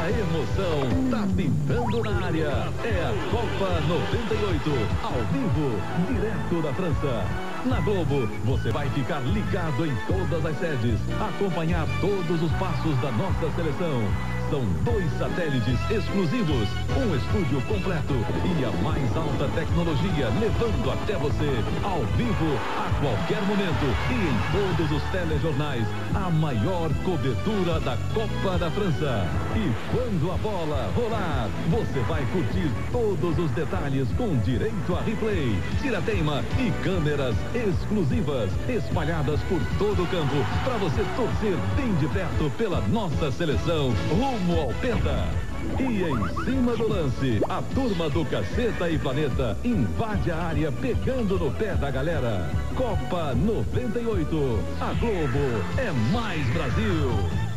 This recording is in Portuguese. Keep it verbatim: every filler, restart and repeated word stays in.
A emoção tá pintando na área. É a Copa noventa e oito, ao vivo, direto da França. Na Globo, você vai ficar ligado em todas as sedes, acompanhar todos os passos da nossa seleção. São dois satélites exclusivos, um estúdio completo e a mais alta tecnologia levando até você, ao vivo, a qualquer momento e em todos os telejornais, a maior cobertura da Copa da França. E quando a bola rolar, você vai curtir todos os detalhes com direito a replay, tirateima e câmeras exclusivas espalhadas por todo o campo para você torcer bem de perto pela nossa seleção rumo ao Penta. E em cima do lance, a turma do Caceta e Planeta invade a área pegando no pé da galera. Copa noventa e oito. A Globo é mais Brasil.